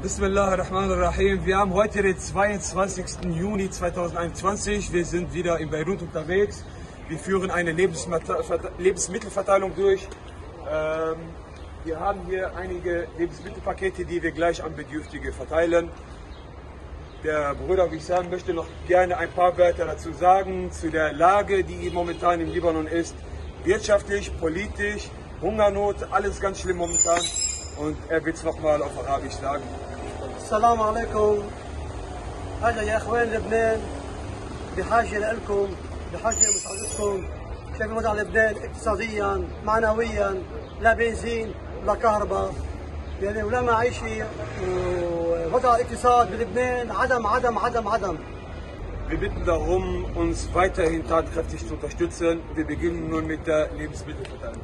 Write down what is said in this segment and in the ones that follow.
Bismillahirrahmanirrahim. Wir haben heute den 22. Juni 2021. Wir sind wieder in Beirut unterwegs. Wir führen eine Lebensmittelverteilung durch. Wir haben hier einige Lebensmittelpakete, die wir gleich an Bedürftige verteilen. Der Bruder Wissam möchte noch gerne ein paar Wörter dazu sagen, zu der Lage, die momentan im Libanon ist. Wirtschaftlich, politisch, Hungernot, alles ganz schlimm momentan. Und er wird es nochmal auf Arabisch sagen. السلام عليكم. هذا يا اخوان لبنان بحاجه لكم، بحاجه لمساعدتكم. شايفين وضع لبنان اقتصاديا معنويا، لا بنزين لا كهرباء يعني ولا معيشي، ووضع الاقتصاد بلبنان عدم عدم عدم عدم. Wir bitten darum, uns weiterhin tatkräftig zu unterstützen. Wir beginnen nun mit der Lebensmittelverteilung.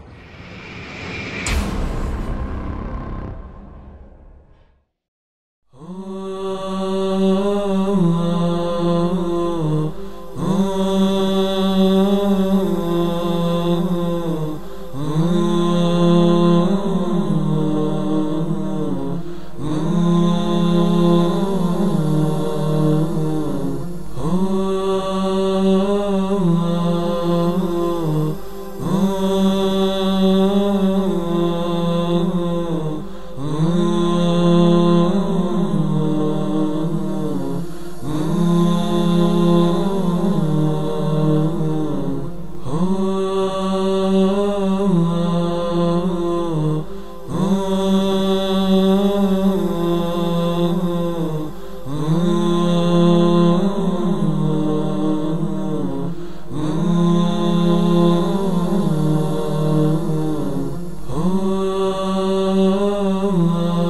Oh